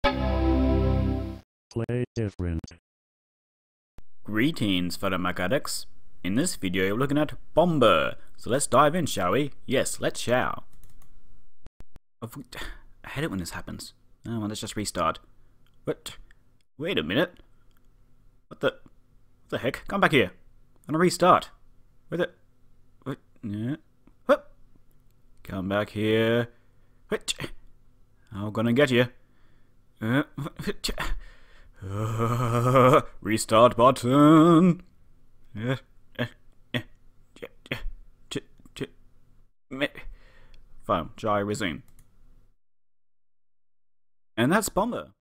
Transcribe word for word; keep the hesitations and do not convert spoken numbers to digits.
Play different. Greetings, fellow Mac addicts. In this video, we're looking at Bomber. So let's dive in, shall we? Yes, let's shall. I hate it when this happens. Oh, well, let's just restart. What? Wait a minute. What the? What the heck? Come back here. I'm gonna restart. Where the? What? Yeah. What? Come back here. What? I'm gonna get you. Uh, uh, restart button. Uh, uh, uh, Fine, shall I resume? And that's Bomber.